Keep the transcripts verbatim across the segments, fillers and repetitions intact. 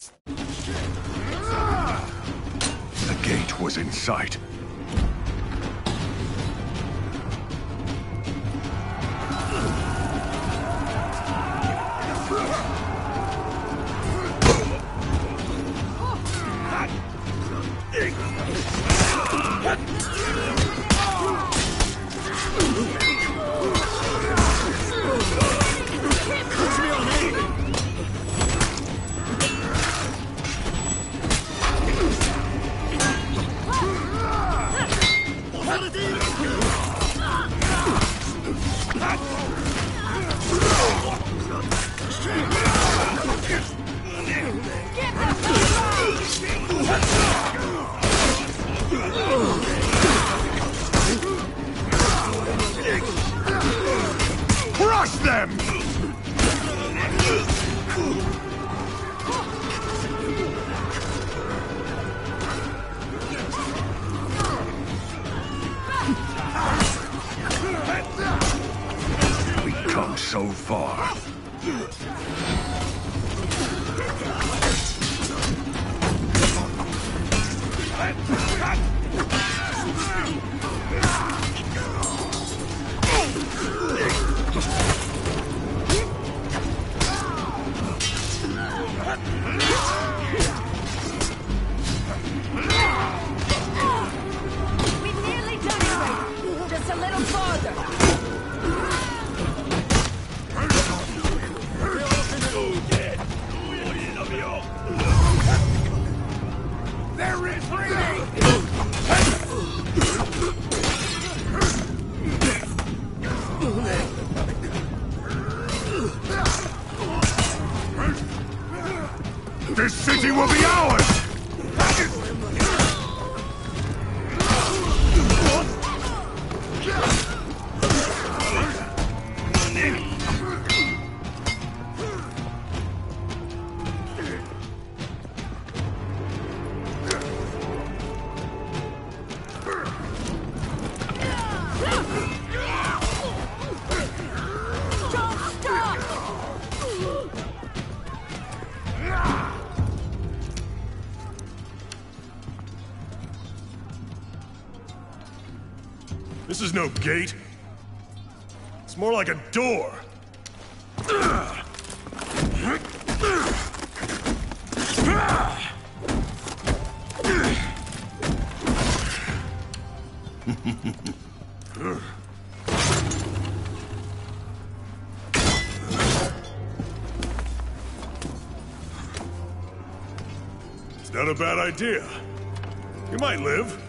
The gate was in sight. Crush them! We've come so far. We've nearly done it. Just a little farther. There is freedom! This city will be ours! This is no gate. It's more like a door. It's not a bad idea. You might live.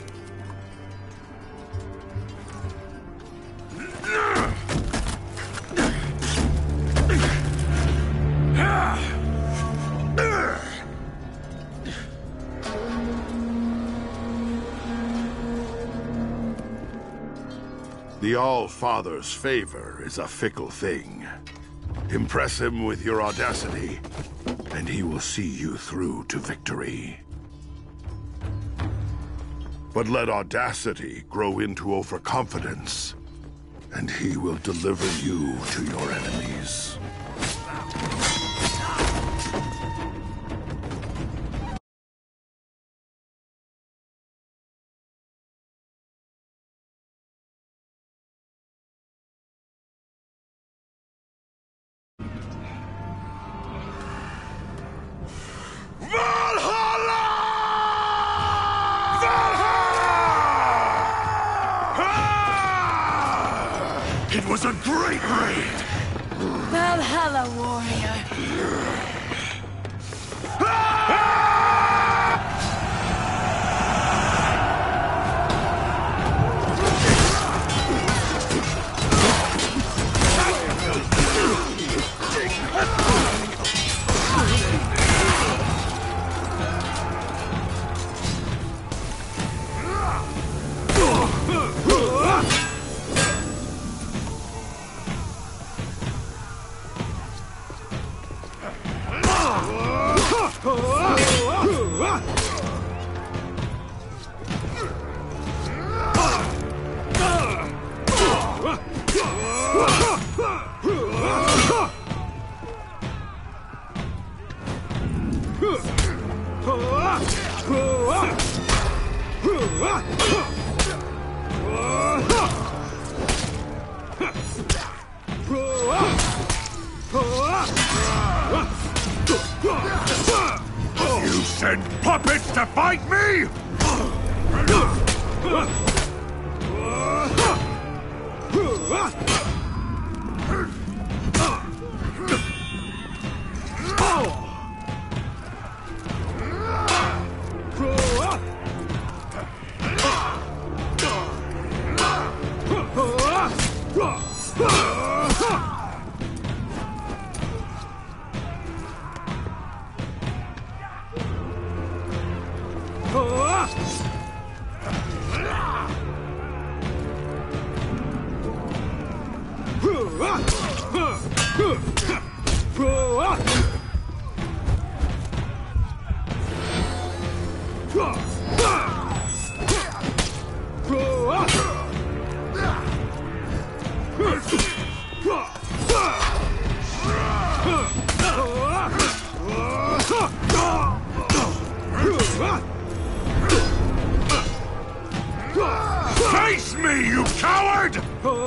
The All-Father's favor is a fickle thing. Impress him with your audacity, and he will see you through to victory. But let audacity grow into overconfidence, and he will deliver you to your enemies. It was a great raid! Valhalla, warrior. Huh! You send puppets to fight me? Face me, you coward!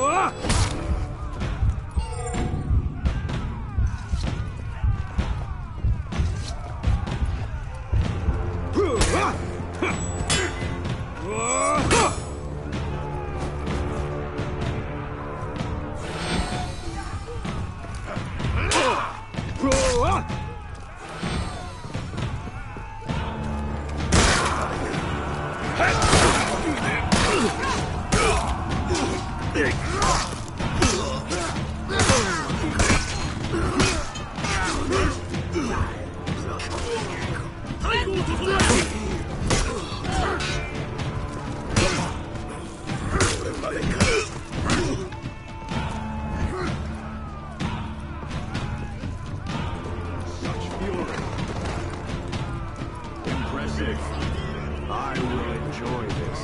Impressive. I will enjoy this.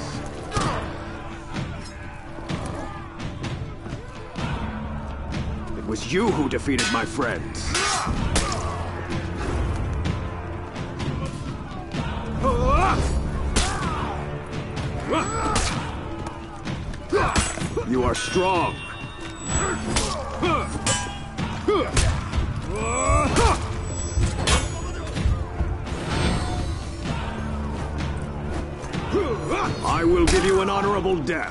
It was you who defeated my friends. You are strong. I will give you an honorable death.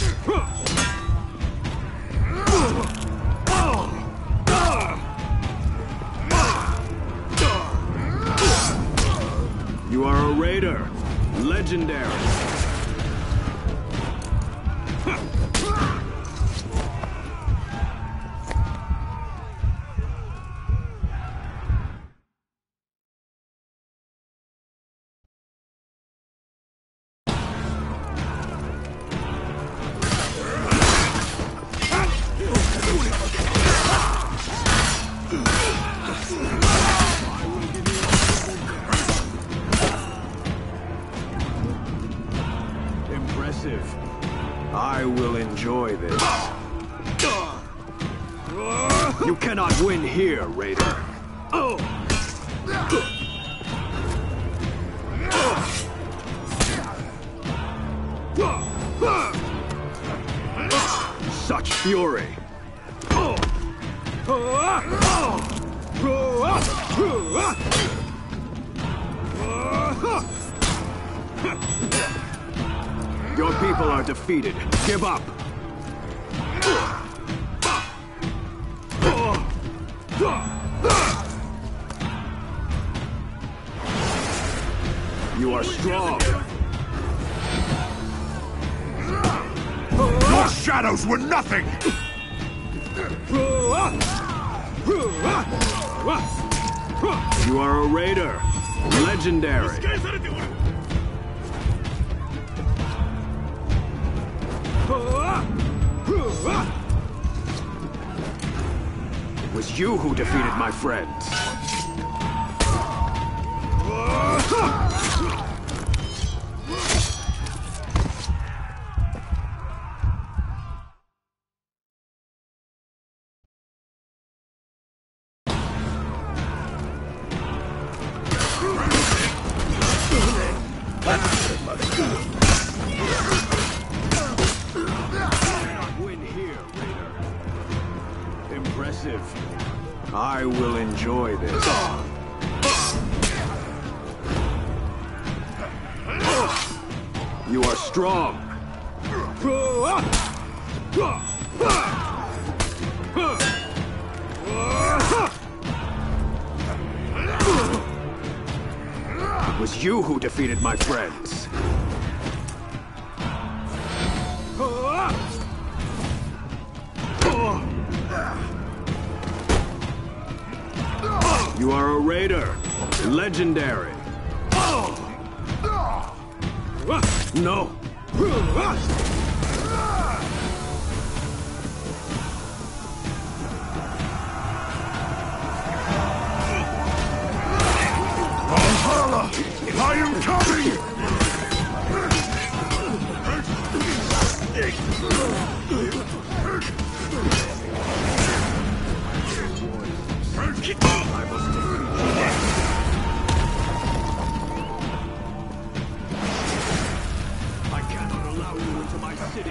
You are a raider. Legendary. Impressive. I will enjoy this. You cannot win here, Raider. Such fury. Your people are defeated. Give up. You are strong. Your shadows were nothing! You are a raider. Legendary. It was you who defeated my friends. I will enjoy this. You are strong. It was you who defeated my friends. You are a raider. Legendary. No. Valhalla! I am coming! I cannot allow you into my city.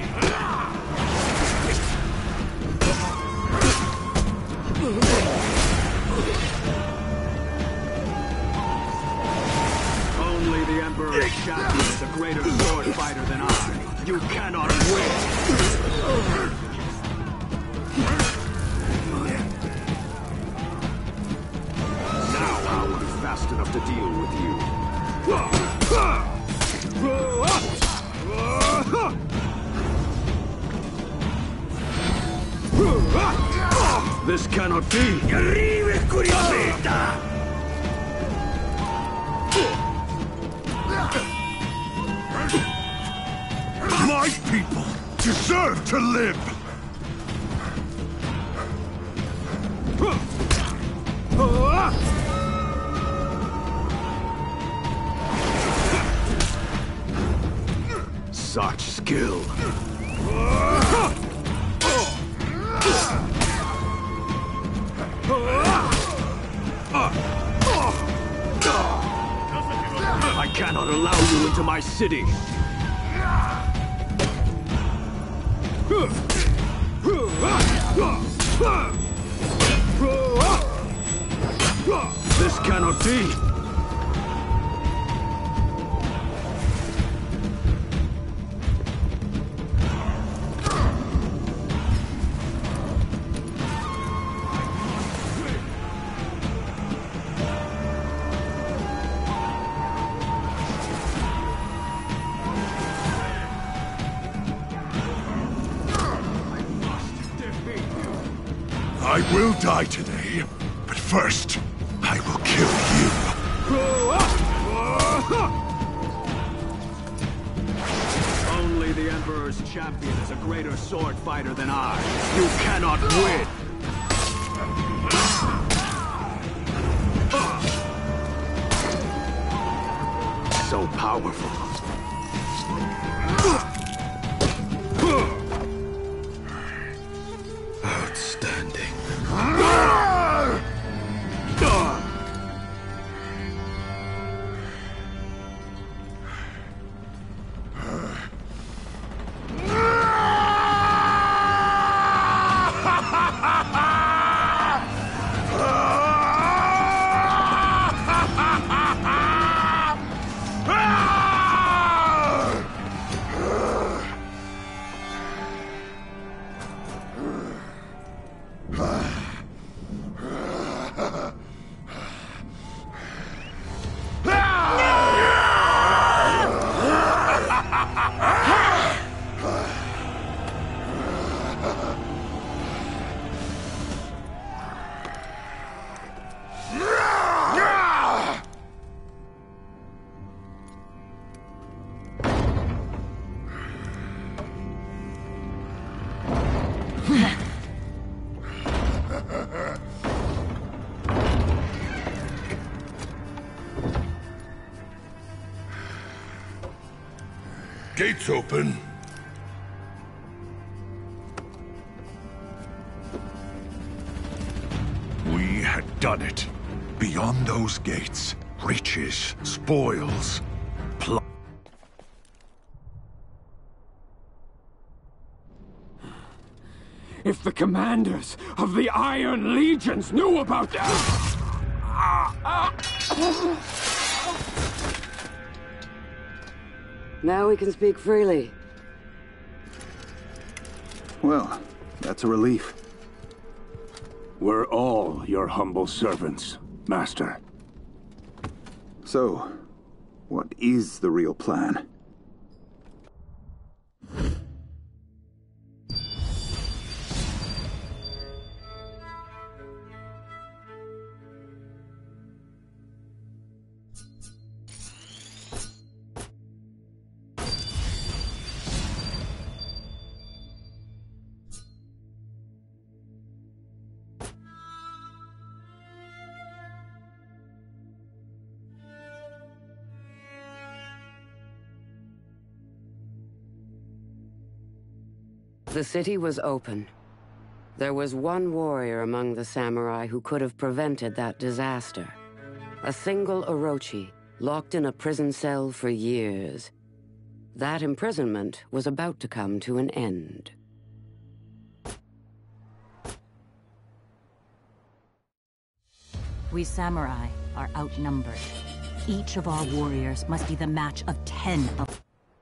Only the Emperor's champion is a greater sword fighter than I. You cannot win. Now I will be fast enough to deal with you. This cannot be! My people deserve to live! Such skill. I cannot allow you into my city. This cannot be. I will die today, but first, I will kill you. Only the Emperor's champion is a greater sword fighter than I. You cannot win. So powerful. Outstanding. Gates open. We had done it. Beyond those gates, riches, spoils, pl- If The commanders of the Iron Legions knew about that! Now we can speak freely. Well, that's a relief. We're all your humble servants, Master. So, what is the real plan? The city was open. There was one warrior among the samurai who could have prevented that disaster. A single Orochi, locked in a prison cell for years. That imprisonment was about to come to an end. We samurai are outnumbered. Each of our warriors must be the match of ten of...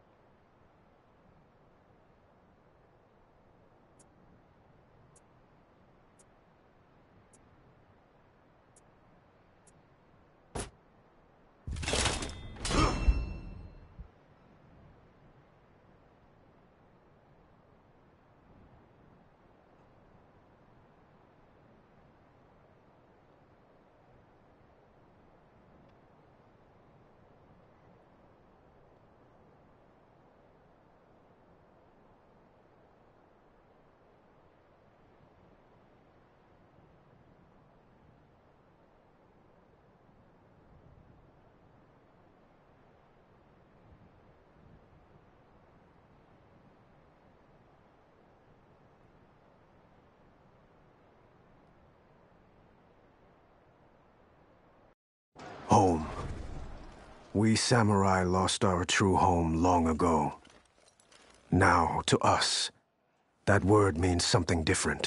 Home. We samurai lost our true home long ago. Now, to us, that word means something different.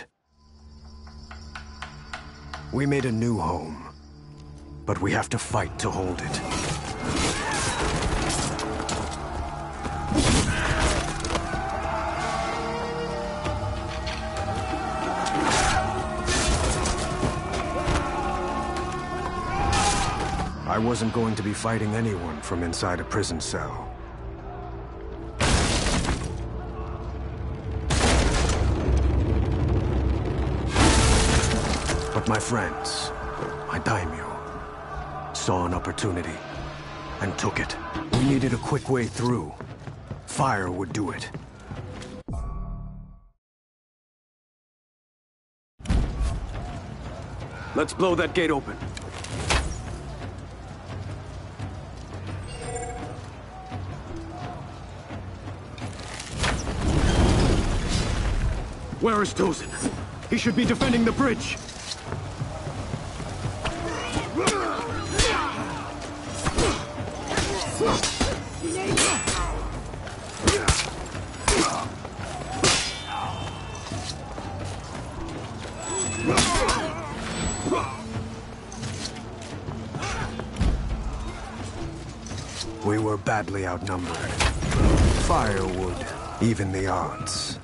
We made a new home, but we have to fight to hold it. I wasn't going to be fighting anyone from inside a prison cell. But my friends, my daimyo, saw an opportunity and took it. We needed a quick way through. Fire would do it. Let's blow that gate open. Where is Tozen? He should be defending the bridge! We were badly outnumbered. Fire would even the odds.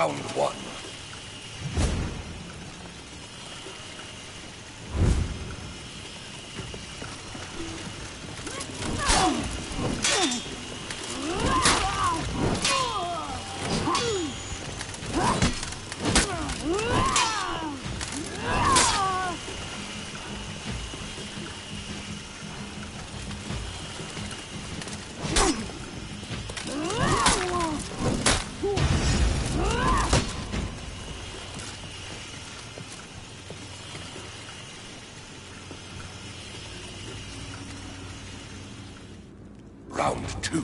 Round one. Round two.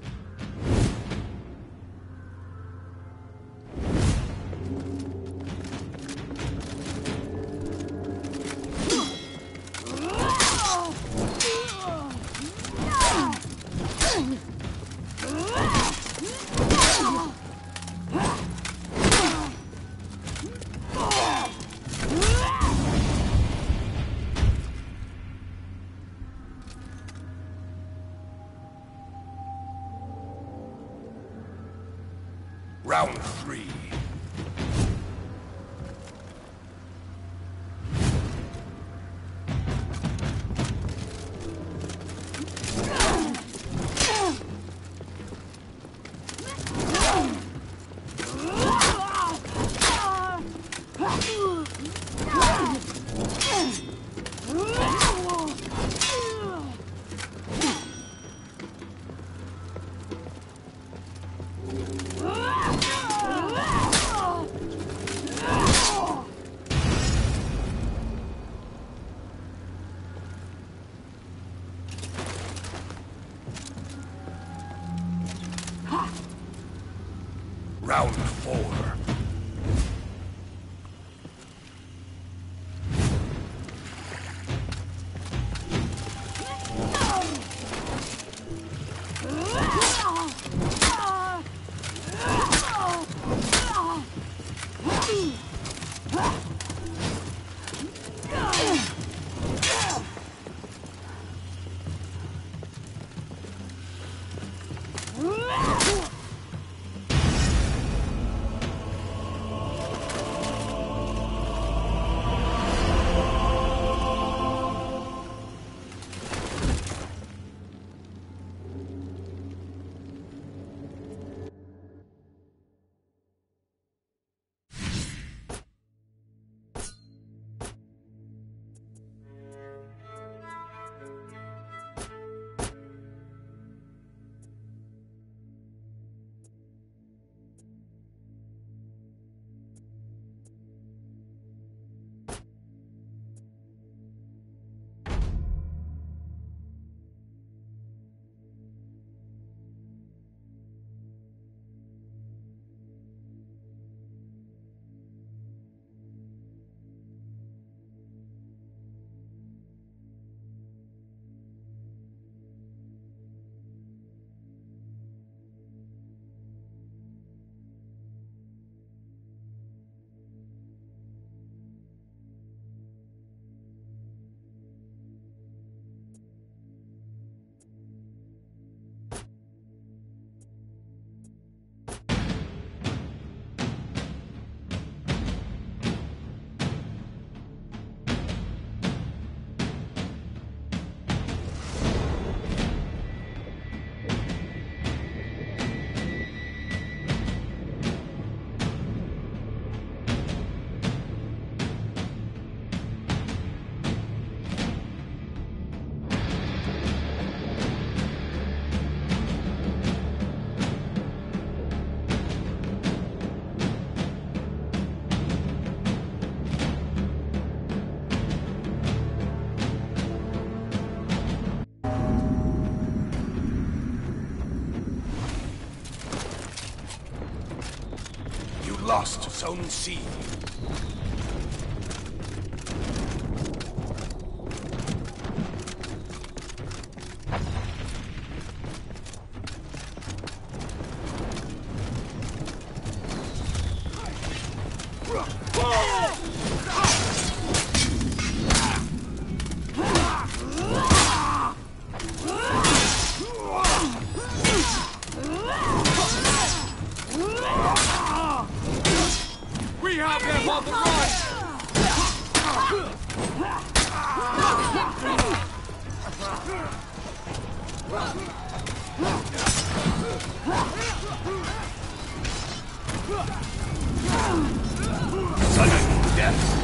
Round three. Round four. Lost Zone C. Now get on the run! Sudden death.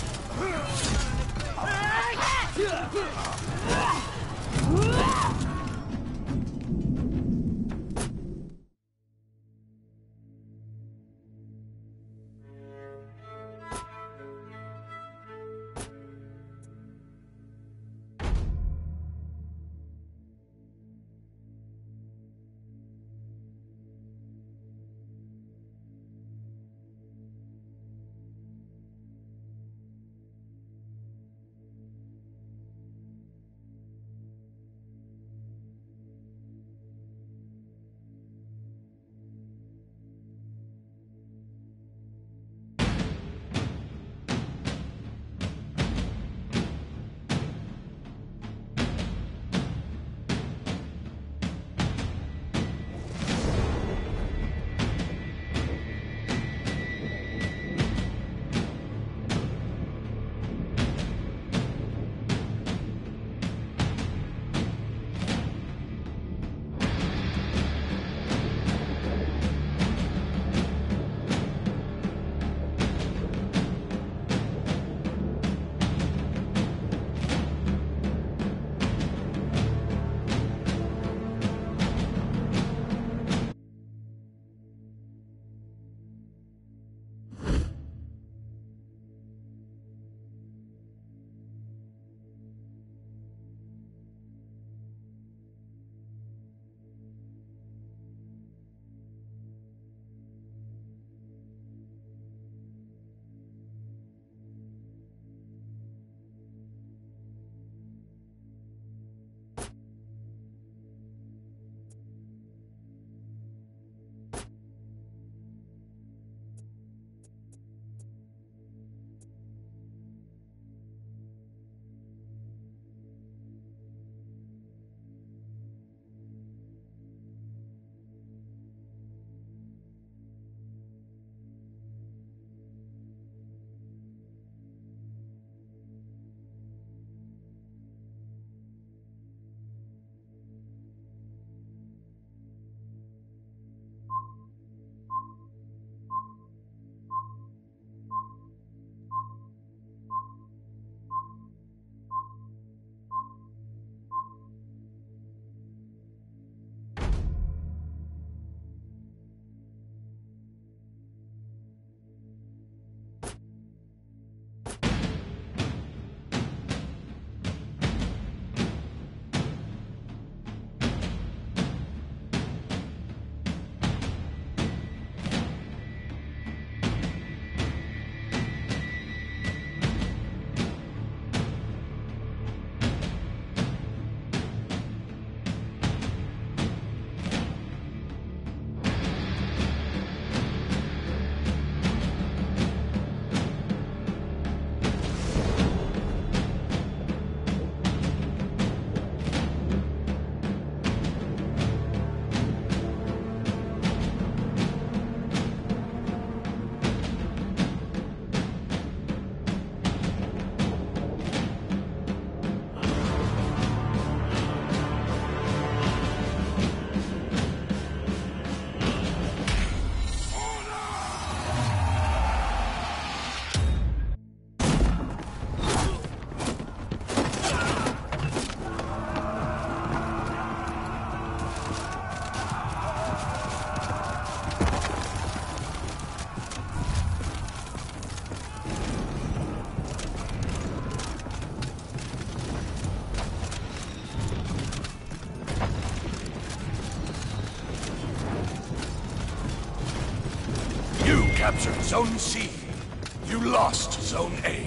captured Zone C. You lost Zone A.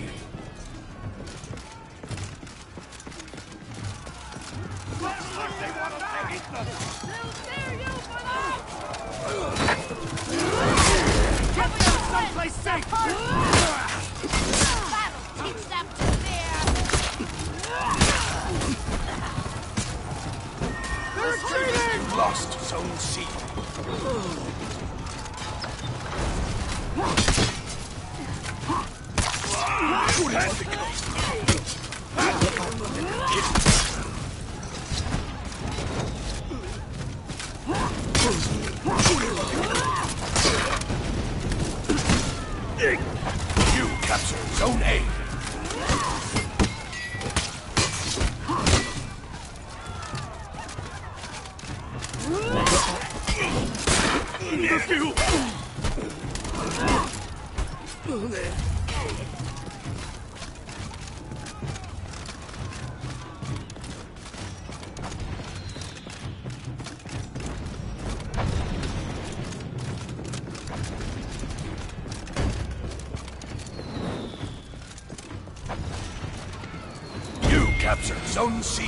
Someplace safe! That'll teach them to fear! They're retreating! You lost Zone C. You captured Zone A. You captured Zone C.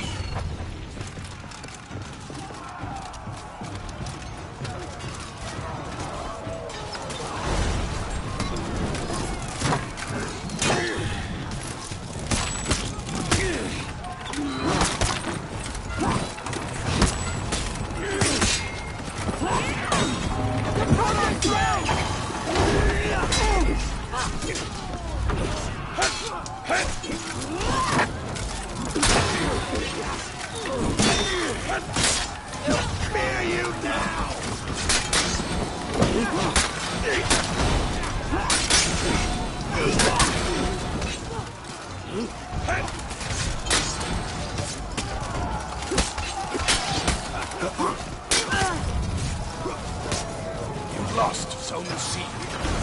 You lost Zone C.